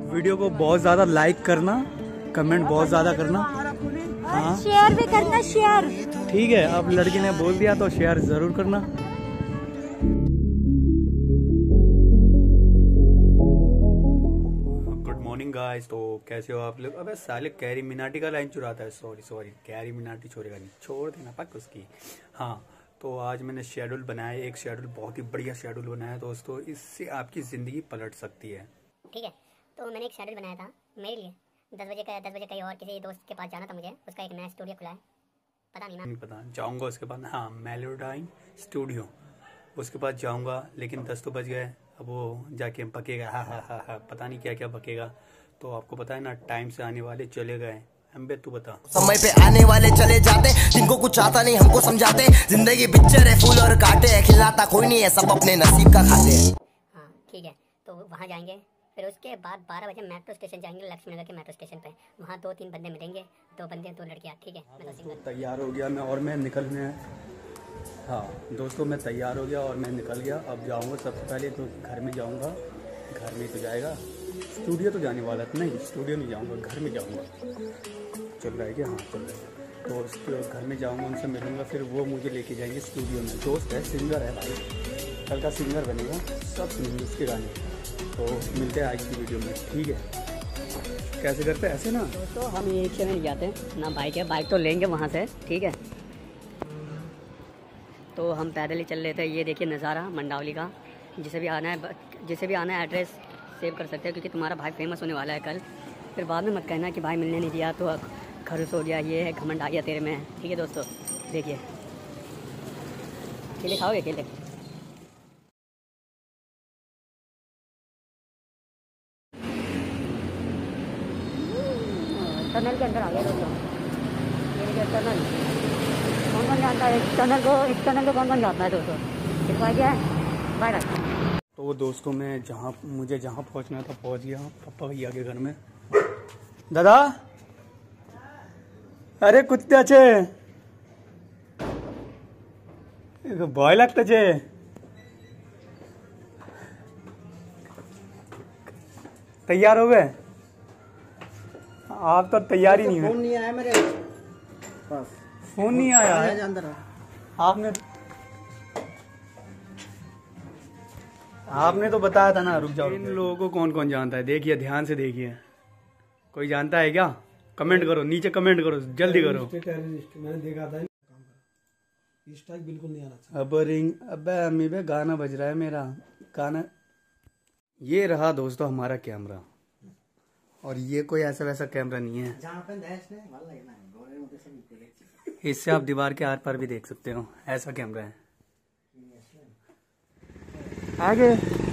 Video को बहुत ज़्यादा लाइक करना, कमेंट बहुत ज़्यादा करना, हाँ शेयर भी करना, शेयर। ठीक है, अब लड़की ने बोल दिया तो शेयर ज़रूर करना। गुड मॉर्निंग गाइस, तो कैसे हो आप लोग। अबे साले कैरी मिनाटी का लाइन चुराता है, सॉरी कैरी मिनाटी छोड़ेगा नहीं, छोड़ देना पक उसकी। हाँ, तो आज मैंने शेड्यूल बनाया, एक शेड्यूल बहुत ही बढ़िया शेड्यूल बनाया दोस्तों, इससे आपकी ज़िंदगी पलट सकती है। ठीक है, तो मैंने एक शेड्यूल बनाया था मेरे लिए। 10 बजे कहीं और किसी दोस्त के पास जाना था मुझे, उसका एक नया स्टूडियो खुला है, पता नहीं ना, नहीं पता। जाऊँगा उसके बाद, हाँ मेलोडाइन स्टूडियो, उसके पास जाऊँगा, लेकिन 10 तो बज गए। अब वो जाके बकेगा, हा, पता नहीं क्या क्या बकेगा। तो आपको पता है ना, टाइम से आने वाले चले गए। अम्बे तू बता। समय पे आने वाले चले जाते, जिनको कुछ आता नहीं हमको समझाते, जिंदगी पिक्चर है फूल और कांटे, खिलाता कोई नहीं है, सब अपने नसीब का खाते हैं। हाँ ठीक है, तो वहाँ जाएंगे, फिर उसके बाद 12 बजे मेट्रो स्टेशन जाएंगे, लक्ष्मी नगर के मेट्रो स्टेशन पे। वहाँ 2-3 बंदे मिलेंगे, 2 बंदे 2 लड़कियाँ। ठीक है, मैं तो सिंगल। तैयार हो गया मैं, और मैं निकलने, हाँ दोस्तों मैं तैयार हो गया और मैं निकल गया। अब जाऊँगा, सबसे पहले तो घर में जाऊँगा। घर में तो जाएगा, स्टूडियो तो जाने वाला नहीं, स्टूडियो नहीं जाऊँगा, घर में जाऊँगा। चल रहा है क्या? हाँ चल रहा है। तो उसके घर में जाऊँगा, उनसे मिलूँगा, फिर वो मुझे लेके जाएंगे स्टूडियो में। दोस्त है, सिंगर है भाई, कल का सिंगर बनेगा, सब सुनेंगे उसके गाने। तो मिलते हैं आज की वीडियो में, ठीक है। कैसे करते हैं ऐसे ना दोस्तों, हम ये रिक्शे में नहीं जाते ना, बाइक है, बाइक तो लेंगे वहाँ से, ठीक है। तो हम पैदल ही चल रहे थे। ये देखिए नज़ारा मंडावली का। जिसे भी आना है एड्रेस सेव कर सकते हैं, क्योंकि तुम्हारा भाई फेमस होने वाला है कल। फिर बाद में मत कहना कि भाई मिलने नहीं दिया तो खरुस हो गया, ये है घमंड आ गया तेरे में। ठीक है दोस्तों, देखिए केले खाओगे? केले टनल के अंदर आ गया दोस्तों। ये देखिए टनल, कौन जानता है इस टनल को कौन जानता है दोस्तों। कितना क्या है, बाय बाय। तो दोस्तों मैं मुझे जहाँ पहुँचना था पहुँच गया, पापा भैया के घर में। दादा, अरे कुत्त्याचे भय लागताचे। तैयार हो गए आप? तो तैयार ही नहीं है। फोन नहीं आया मेरे पास, फोन नहीं आया है आपने तो बताया था ना, रुक जाओ। इन लोगों को कौन कौन जानता है, देखिए ध्यान से देखिए। कोई जानता है क्या? कमेंट करो, नीचे कमेंट करो, जल्दी करो। मैंने देखा था, स्ट्राइक बिल्कुल नहीं आना चाहिए। अब रिंग, अबे अम्मी बे गाना बज रहा है मेरा गाना। ये रहा दोस्तों हमारा कैमरा, और ये कोई ऐसा वैसा कैमरा नहीं है, इससे आप दीवार के आर पार भी देख सकते हो, ऐसा कैमरा है। आगे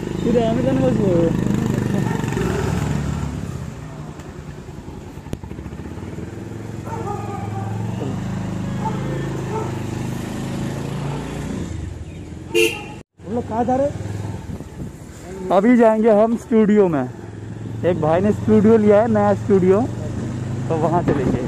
लोग कहाँ जा रहे? अभी जाएंगे हम स्टूडियो में। एक भाई ने स्टूडियो लिया है, नया स्टूडियो, तो वहाँ चलेंगे।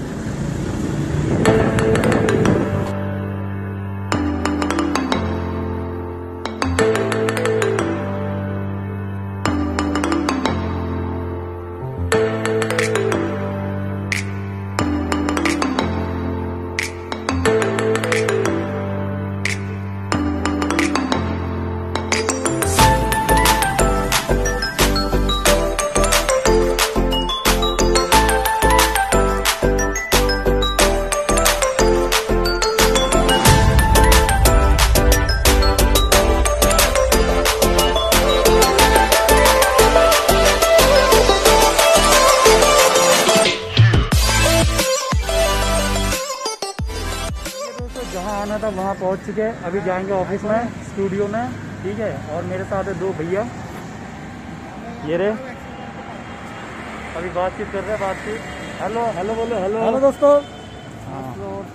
आना था वहाँ पहुँच चुके हैं। अभी जाएंगे ऑफिस में, स्टूडियो में, ठीक है। और मेरे साथ है 2 भैया, ये रे, अभी बातचीत कर रहे हैं, बातचीत। हेलो हेलो बोलो, हेलो दोस्तों। हाँ,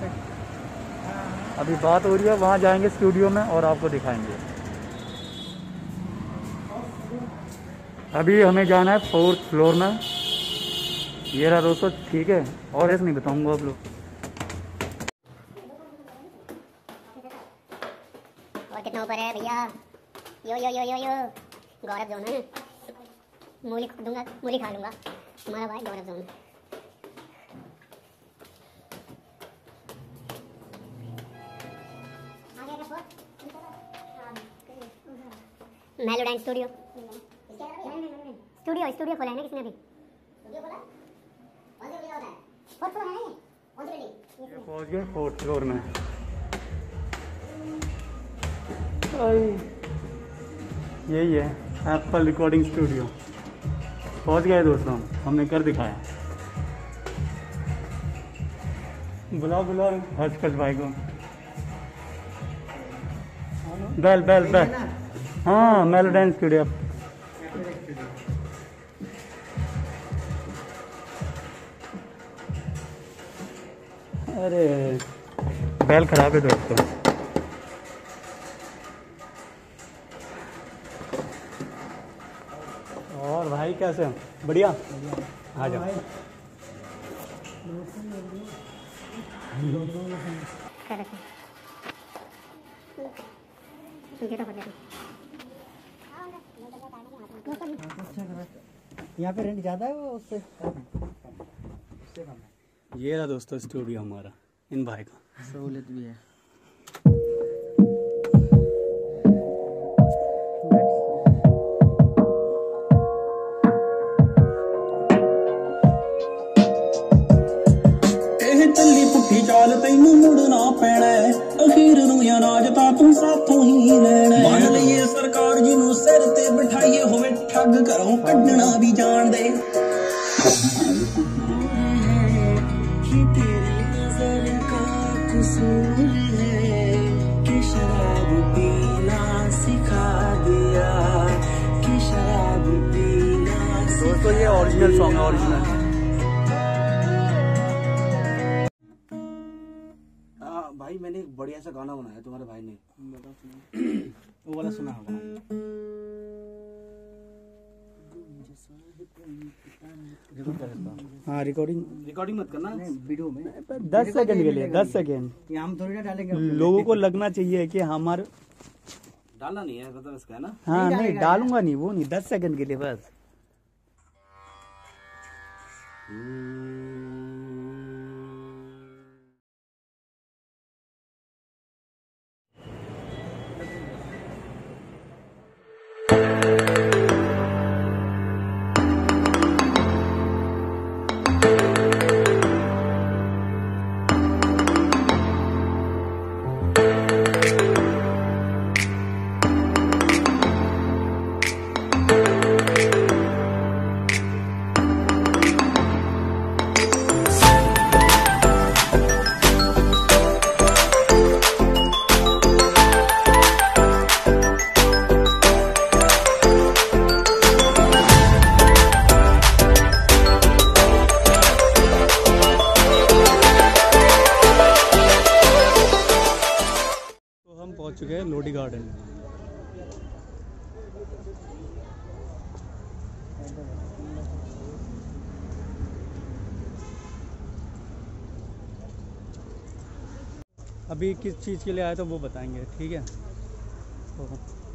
अभी बात हो रही है, वहाँ जाएंगे स्टूडियो में और आपको दिखाएंगे। अभी हमें जाना है 4th फ्लोर में। ये रहा दोस्तों, ठीक है। और ऐसे नहीं बताऊंगा आप लोग। और कितना ऊपर है भैया? यो यो यो यो यो गौरव जोन है। मूली दूंगा, मूली खा लूँगा। हमारा भाई गौरव जोन। मेलोडाइन स्टूडियो स्टूडियो स्टूडियो खोला है ना किसने अभी? स्टूडियो खोला? कौन सा होता है? फोर्थ फ्लोर है ना ये? कौन सी बिल्डिंग? पहुंच गए 4th फ्लोर में। यही है एप्पल रिकॉर्डिंग स्टूडियो। पहुंच गए दोस्तों, हमने कर दिखाया। बुलाओ बुलाओ हर्षकश भाई को। Bell bell bell. हाँ मेलोडाइन स्टूडियो। अरे बेल खराब है दोस्तों। और भाई कैसे हैं? बढ़िया आ जाओ। यहाँ पे रेंट ज़्यादा है वो उससे ये रहा दोस्तों स्टूडियो हमारा, इन भाई का। सहूलियत भी है। ਚੱਲੀ ਪੁੱਠੀ ਚਾਲ ਤੈਨੂੰ ਮੁੜਨਾ ਪੈਣਾ ਅਖੀਰ ਨੂੰ ਅਨਾਜ ਤਾਂ ਤੂੰ ਸਾਥੋਂ ਹੀ ਲੈਣਾ ਮੰਨ ਲਈਏ ਸਰਕਾਰ ਜੀ ਨੂੰ ਸਿਰ ਤੇ ਬਿਠਾਈਏ ਹੋਵੇ ਠੱਗ ਘਰੋਂ ਕੱਢਣਾ ਵੀ ਜਾਣਦੇ ਕਿ ਤੇਰੀ ਨਜ਼ਰ ਕਾ ਕਸੂਰ ਹੈ ਕਿ ਸ਼ਰਾਬ ਪੀਣਾ ਸਿਖਾ ਦਿਆ कि शराब पीना। दोस्तों ये ओरिजिनल सॉन्ग है, ओरिजिनल। भाई मैंने एक बढ़िया सा गाना बनाया तुम्हारे भाई ने, वो वाला सुना होगा। हाँ रिकॉर्डिंग मत करना वीडियो में, 10 सेकंड के लिए, 10 सेकंड। ये हम थोड़ी ना डालेंगे। लोगों को लगना चाहिए कि हमारे डालना नहीं है मतलब इसका, है ना? हाँ नहीं डालूंगा नहीं, वो नहीं, 10 सेकंड के लिए बस। पहुंच चुके हैं लोधी गार्डन। अभी किस चीज़ के लिए आए तो वो बताएंगे, ठीक है? तो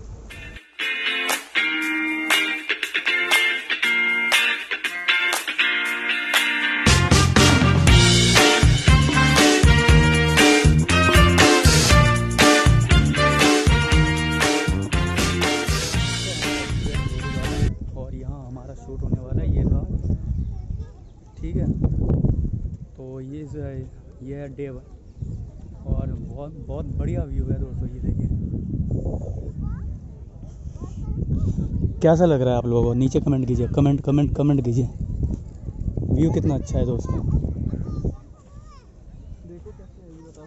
शूट होने वाला है, ये था, ठीक है? तो ये है डे और बहुत बहुत बढ़िया व्यू है दोस्तों, ये देखिए। कैसा लग रहा है आप लोगों को? नीचे कमेंट कीजिए, कमेंट कीजिए। व्यू कितना अच्छा है दोस्तों। देखो कैसे है, बताओ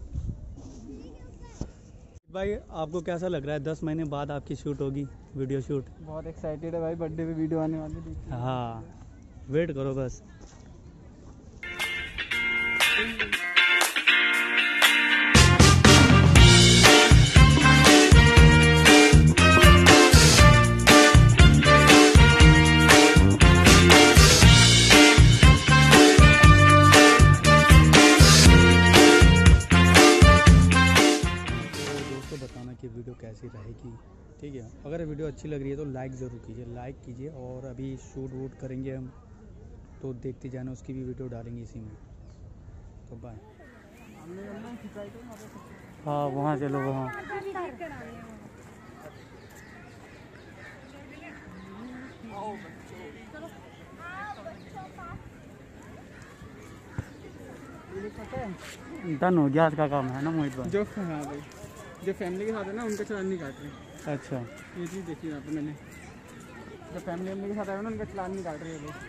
भाई आपको कैसा लग रहा है? 10 महीने बाद आपकी शूट होगी, वीडियो शूट। बहुत एक्साइटेड है भाई, बर्थडे पे वीडियो आने वाली थी। हाँ वेट करो बस। दोस्तों बताना कि वीडियो कैसी रहेगी, ठीक है? अगर वीडियो अच्छी लग रही है तो लाइक ज़रूर कीजिए, लाइक कीजिए। और अभी शूट वूट करेंगे हम, तो देखते जाना, उसकी भी वीडियो डालेंगे इसी में। तो बाय। हाँ वहाँ चलो, वहाँ डन हो गया आज का काम है ना मोहित भाई। जो हाँ भाई, जो फैमिली के साथ है ना उनका चालान नहीं काट रहे। अच्छा, ये चीज़ देखी यहाँ पे मैंने, जो फैमिली के साथ आए ना उनका चालान नहीं काट रहे हैं लोग।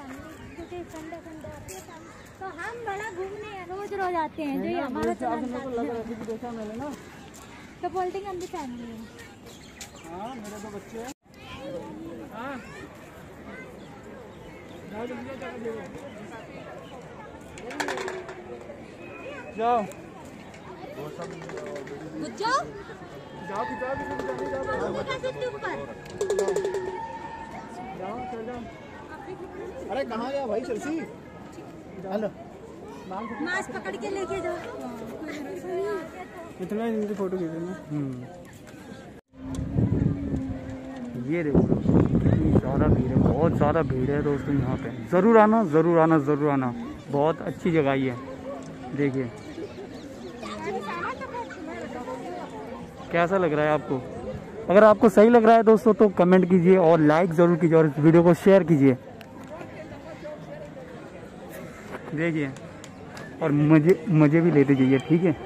तो हम बड़ा घूमने रोज आते हैं, जो हमारा देखा मैंने ना, तो पोल्टिंग हम भी फैमिली है। हाँ मेरे दो बच्चे हैं। हाँ जाओ जाओ अरे कहाँ गया भाई चलसी? हेलो मास्क पकड़ के लेके जाओ। इतना इनकी फोटो खींचना। ये देखो कितनी ज़्यादा भीड़ है, बहुत ज़्यादा भीड़ है दोस्तों यहाँ पे। ज़रूर आना, ज़रूर आना, ज़रूर आना। बहुत अच्छी जगह ये देखिए। कैसा लग रहा है आपको? अगर आपको सही लग रहा है दोस्तों तो कमेंट कीजिए और लाइक ज़रूर कीजिए और इस वीडियो को शेयर कीजिए। देखिए और मज़े भी लेते जाइए, ठीक है।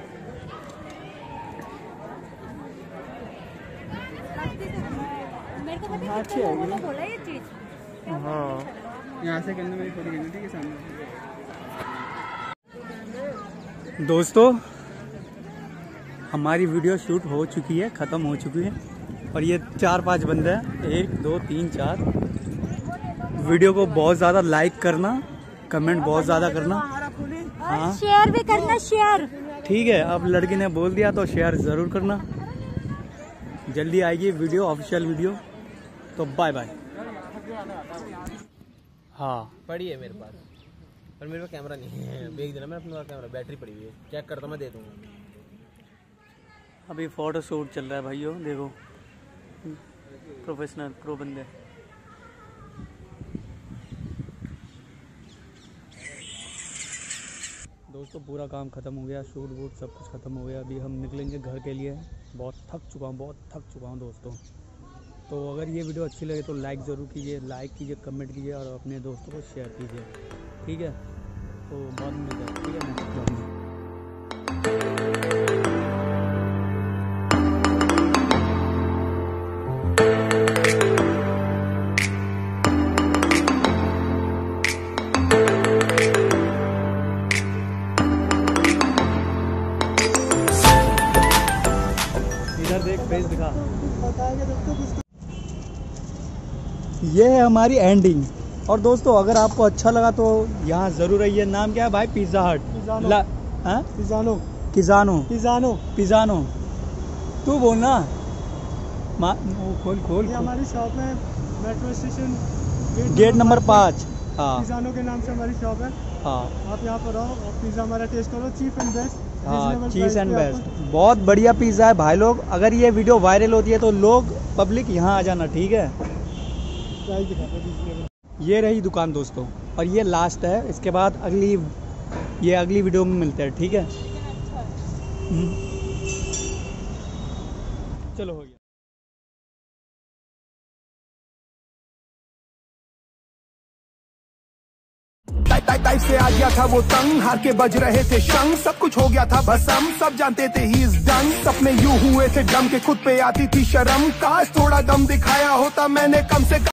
मेरे को पता है कितने लोगों ने बोला ये चीज़। हाँ यहाँ से करना, मेरी फोटो खींचनी, ठीक है सामने। दोस्तों हमारी वीडियो शूट हो चुकी है, ख़त्म हो चुकी है। और ये 4-5 बंदे हैं, 1 2 3 4। वीडियो को बहुत ज़्यादा लाइक करना, कमेंट बहुत ज़्यादा करना, हाँ शेयर भी करना, शेयर। ठीक है। अब लड़की ने बोल दिया तो शेयर ज़रूर करना। जल्दी आएगी वीडियो, ऑफिशियल वीडियो। तो बाय बाय। हाँ पड़ी है मेरे पास, पर मेरे पास कैमरा नहीं है। भेज देना, मैं अपने पास कैमरा, बैटरी पड़ी हुई है, चेक करता मैं दे दूँगा। अभी फोटो शूट चल रहा है भाइयों, देखो प्रोफेशनल प्रो बंदे। दोस्तों पूरा काम ख़त्म हो गया, शूट वूट सब कुछ ख़त्म हो गया। अभी हम निकलेंगे घर के लिए। बहुत थक चुका हूँ दोस्तों। तो अगर ये वीडियो अच्छी लगे तो लाइक ज़रूर कीजिए, कमेंट कीजिए और अपने दोस्तों को शेयर कीजिए, ठीक है। तो बाद में मिलते हैं, ठीक है। इधर देख, फेस दिखा। ये है हमारी एंडिंग। और दोस्तों अगर आपको अच्छा लगा तो यहाँ ज़रूर आइए। नाम क्या है भाई? पिज़्ज़ा हट। पिज़ानो। तू बोलना, खोल। हमारी शॉप है मेट्रो स्टेशन गेट नंबर 5। हाँ पिज़ानो के नाम से हमारी शॉप है। हाँ आप यहाँ पर आओ और पिज़्ज़ा हमारा टेस्ट करो, चीप एंड बेस्ट। हाँ चीज़ एंड बेस्ट, बहुत बढ़िया पिज़्ज़ा है भाई लोग। अगर ये वीडियो वायरल होती है तो लोग पब्लिक यहाँ आ जाना, ठीक है। ये रही दुकान दोस्तों, और ये लास्ट है। इसके बाद अगली वीडियो में मिलते हैं, ठीक है। चलो हो गया। टाइप से आ गया था वो तंग, हार के बज रहे थे शंग, सब कुछ हो गया था भसम, सब जानते थे ही इज डन। सपने यूं हुए थे डम के खुद पे आती थी शर्म, काश थोड़ा दम दिखाया होता मैंने कम से कम।